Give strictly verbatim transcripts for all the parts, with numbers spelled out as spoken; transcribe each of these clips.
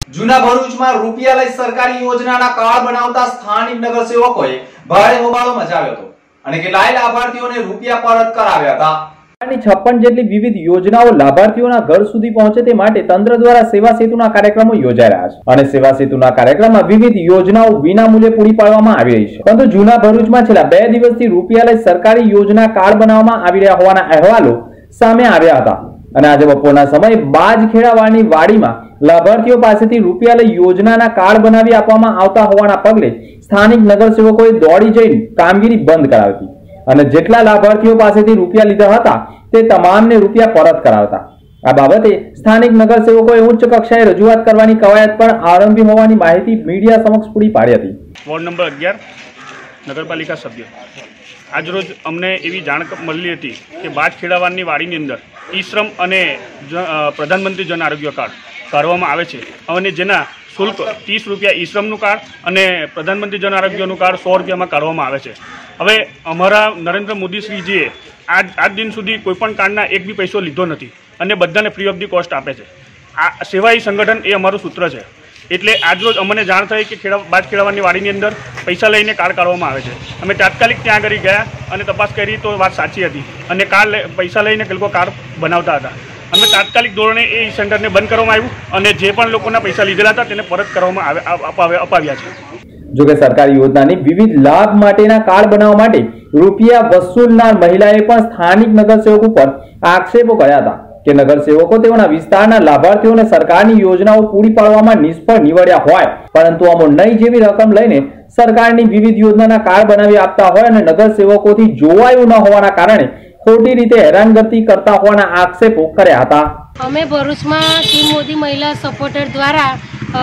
જૂના ભરૂચમાં રૂપિયા લઈ સરકારી યોજનાના કાર્ડ બનાવતા સ્થાનિક નગરસેવકોએ ભારે હોબાળો મચાવ્યો હતો અને કેટલાય લાભાર્થીઓને રૂપિયા પરત કરાવ્યા હતા। છપ્પન જેટલી વિવિધ યોજનાઓ લાભાર્થીઓના ઘર સુધી પહોંચે તે માટે તંત્ર દ્વારા સેવા સેતુના કાર્યક્રમો યોજાઈ રહ્યા છે અને સેવા સેતુના કાર્યક્રમમાં વિવિધ યોજનાઓ વિનામૂલ્યે પૂરી પાડવામાં આવી રહી છે। પરંતુ જૂના ભરૂચમાં છેલ્લા બે દિવસથી રૂપિયા લઈ સરકારી યોજના કાર્ડ બનાવવામાં આવી રહ્યા હોવાના અહેવાલો સામે આવ્યા હતા અને આજે બપોરના સમયે બાજખેડાવાળની વાડીમાં લાભાર્થીઓ પાસેથી રૂપિયા લઈ યોજનાના કાર્ડ બનાવી આપવામાં આવતા હોવાના પગલે સ્થાનિક નગરસેવકોએ દોડી જઈને કામગીરી બંધ કરાવી હતી અને જેટલા લાભાર્થીઓ પાસેથી રૂપિયા લીધા હતા તે તમામને રૂપિયા પરત કરાવતા। આ બાબતે સ્થાનિક નગરસેવકોએ ઉચ્ચ કક્ષાએ રજૂઆત કરવાની કવાયત પણ આરંભી હોવાની માહિતી મીડિયા સમક્ષ પૂરી પાડી હતી। વોર્ડ નંબર અગિયાર નગરપાલિકા સભ્ય આજરોજ અમને એવી જાણ મળી હતી કે બાજખેડાવાળની વાડીની અંદર ઈ શ્રમ અને પ્રધાનમંત્રી જન આરોગ્ય કાર્ડ કાઢવામાં આવે છે અને જેના શુલ્ક ત્રીસ રૂપિયા ઈ શ્રમનું કાર્ડ અને પ્રધાનમંત્રી જન આરોગ્યનું કાર્ડ સો રૂપિયામાં કાઢવામાં આવે છે। હવે અમારા નરેન્દ્ર મોદી શ્રીજીએ આજ આજ દિન સુધી કોઈપણ કાર્ડના એક બી પૈસો લીધો નથી અને બધાને ફ્રી ઓફ ધી કોસ્ટ આપે છે। આ સેવાઈ સંગઠન એ અમારું સૂત્ર છે। એટલે આજરોજ અમને જાણ થઈ કે ખેડા બાજખેડાવાળની વાડીની અંદર પૈસા લઈને કાર્ડ કાઢવામાં આવે છે। અમે તાત્કાલિક ત્યાં આગળ ગયા અને તપાસ કરી તો વાત સાચી હતી અને કાર્ડ પૈસા લઈને લોકો કાર્ડ બનાવતા હતા। અમે તાત્કાલિક ધોરણે એ સેન્ટરને બંધ કરવામાં આવ્યું અને જે પણ લોકોના પૈસા લીધેલા હતા તેને પરત કરવામાં અપાવ્યા છે। જો કે સરકારી યોજનાની વિવિધ લાભ માટેના કાર્ડ બનાવવા માટે રૂપિયા વસૂલનાર મહિલાએ પણ સ્થાનિક નગરસેવક ઉપર આક્ષેપો કર્યા હતા કે નગરસેવકો તેઓના વિસ્તારના લાભાર્થીઓને સરકારની યોજનાઓ પૂરી પાડવામાં નિષ્ફળ નીવડ્યા હોય પરંતુ અમો નહીં જેવી રકમ લઈને સરકારની વિવિધ યોજનાના કાર્ડ બનાવી આપતા હોય અને નગરસેવકોથી જોવાયું ન હોવાના કારણે ખોટી રીતે હેરાનગતિ કરતા હોવાના આક્ષેપો કર્યા હતા। અમે ભરૂચમાં ટીમ મોદી મહિલા સપોર્ટર દ્વારા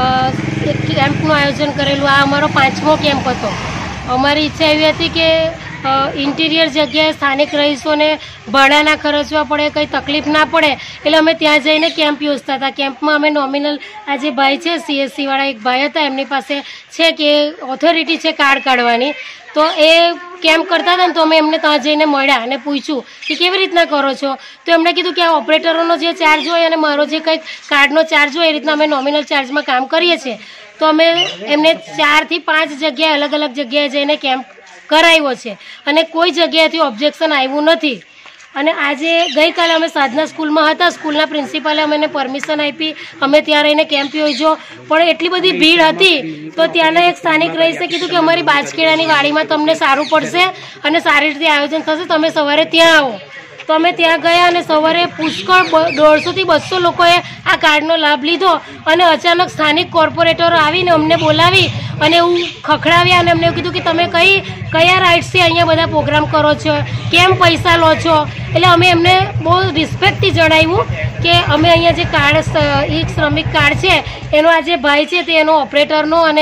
એક કેમ્પનું આયોજન કરેલું। આ અમારો પાંચમો કેમ્પ હતો। અમારી ઈચ્છા એવી હતી કે ઇન્ટિરિયર જગ્યાએ સ્થાનિક રહીશોને ભાડા ના ખર્ચવા પડે, કંઈ તકલીફ ના પડે એટલે અમે ત્યાં જઈને કેમ્પ યોજતા હતા। કેમ્પમાં અમે નોમિનલ આ જે ભાઈ છે સીએસસી વાળા એક ભાઈ હતા એમની પાસે છે કે ઓથોરિટી છે કાર્ડ કાઢવાની, તો એ કેમ્પ કરતા હતા ને તો અમે એમને ત્યાં જઈને મળ્યા અને પૂછ્યું કે કેવી રીતના કરો છો, તો એમણે કીધું કે આ ઓપરેટરોનો જે ચાર્જ હોય અને મારો જે કંઈક કાર્ડનો ચાર્જ હોય એ રીતના અમે નોમિનલ ચાર્જમાં કામ કરીએ છીએ। તો અમે એમને ચારથી પાંચ જગ્યાએ અલગ અલગ જગ્યાએ જઈને કેમ્પ કરાવ્યો છે અને કોઈ જગ્યાએથી ઓબ્જેક્શન આવ્યું નથી। અને આજે ગઈકાલે અમે સાધના સ્કૂલમાં હતા, સ્કૂલના પ્રિન્સિપાલે અમને પરમિશન આપી, અમે ત્યાં રહીને કેમ્પ યોજ્યો પણ એટલી બધી ભીડ હતી તો ત્યાંના એક સ્થાનિક રહીશે કીધું કે અમારી બાજખેડાની વાડીમાં તમને સારું પડશે અને સારી રીતે આયોજન થશે, તમે સવારે ત્યાં આવો। તો અમે ત્યાં ગયા અને સવારે પુષ્કળ દોઢસોથી બસો લોકોએ આ કાર્ડનો લાભ લીધો અને અચાનક સ્થાનિક કોર્પોરેટરો આવીને અમને બોલાવી અને એવું ખખડાવ્યા અને અમને એવું કીધું કે તમે કઈ કયા રાઇટ્સથી અહીંયા બધા પ્રોગ્રામ કરો છો, કેમ પૈસા લો છો। એટલે અમે એમને બહુ રિસ્પેક્ટથી જણાવ્યું કે અમે અહીંયા જે કાર્ડ ઈ શ્રમિક કાર્ડ છે એનો આ જે ભાઈ છે તે એનો ઓપરેટરનો અને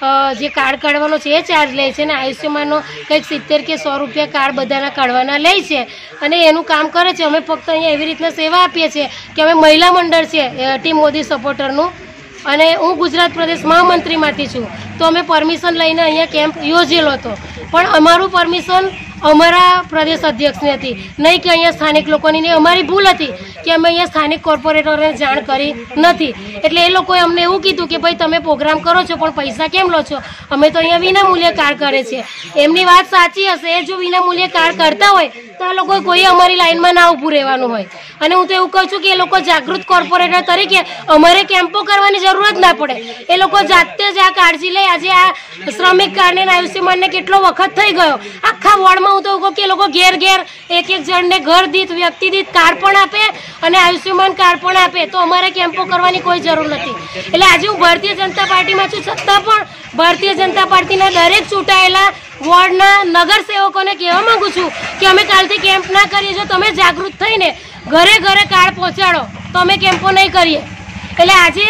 જે કાર્ડ કાઢવાનો છે એ ચાર્જ લે છે અને આયુષ્યમાનનો કંઈક સિત્તેર કે સો રૂપિયા કાર્ડ બધાના કાઢવાના લે છે અને એનું કામ કરે છે। અમે ફક્ત અહીંયા એવી રીતના સેવા આપીએ છીએ કે અમે મહિલા મંડળ છે ટીમ મોદી સપોર્ટરનું અને હું ગુજરાત પ્રદેશ મહામંત્રીમાંથી છું, તો અમે પરમિશન લઈને અહીંયા કેમ્પ યોજેલો હતો પણ અમારું પરમિશન અમારા પ્રદેશ અધ્યક્ષની હતી, નહીં કે અહીંયા સ્થાનિક લોકોની નહીં। અમારી ભૂલ હતી કે અમે અહીંયા સ્થાનિક કોર્પોરેટરોને જાણ કરી નથી એટલે એ લોકોએ અમને એવું કીધું કે ભાઈ તમે પ્રોગ્રામ કરો છો પણ પૈસા કેમ લો છો, અમે તો અહીંયા વિનામૂલ્યે કાર્ડ કરે છે। એમની વાત સાચી હશે, જો વિનામૂલ્યે કાર્ડ કરતા હોય તો આ લોકો કોઈ અમારી લાઈનમાં ના ઊભું રહેવાનું હોય અને હું તો એવું કહું છું કે એ લોકો જાગૃત કોર્પોરેટર તરીકે અમારે કેમ્પો કરવાની જરૂરત ના પડે, એ લોકો જાતે જ આ કાળજી લે। આજે આ શ્રમિક કાર્ડને આયુષ્યમાનને કેટલો વખત થઈ ગયો, આખા વોર્ડમાં હું તો કહું કે એ લોકો ઘેર ઘેર એક એક જણને ઘર દીઠ વ્યક્તિ દીઠ કાર્ડ પણ આપે અને આયુષ્યમાન કાર્ડ પણ આપે, તો અમારે કેમ્પો કરવાની કોઈ જરૂર નથી। એટલે આજે હું ભારતીય જનતા પાર્ટીમાં છું છતાં પણ ભારતીય જનતા પાર્ટીના દરેક ચૂંટાયેલા વોર્ડના નગરસેવકોને કહેવા માંગુ છું કે અમે કાલથી કેમ્પ ના કરીએ, જો તમે જાગૃત થઈને ઘરે ઘરે કાર્ડ પહોંચાડો તો અમે કેમ્પો નહીં કરીએ। એટલે આજે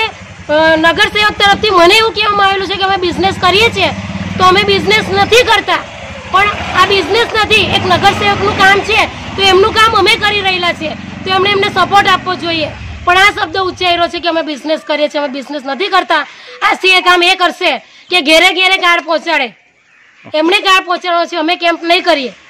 નગરસેવક તરફથી મને એવું કહેવામાં આવેલું છે કે અમે બિઝનેસ કરીએ છીએ, તો અમે બિઝનેસ નથી કરતા પણ આ બિઝનેસ નથી, એક નગરસેવકનું કામ છે તો એમનું કામ અમે કરી રહેલા છીએ તો એમણે એમને સપોર્ટ આપવો જોઈએ। પણ આ શબ્દ ઉચ્ચાર્યો છે કે અમે બિઝનેસ કરીએ છીએ, અમે બિઝનેસ નથી કરતા। આ સીએ કામ એ કરશે કે ઘેરે ઘેરે કાર્ડ પહોંચાડે, એમણે કાર્ડ પહોંચાડવો છે, અમે કેમ્પ નહીં કરીએ।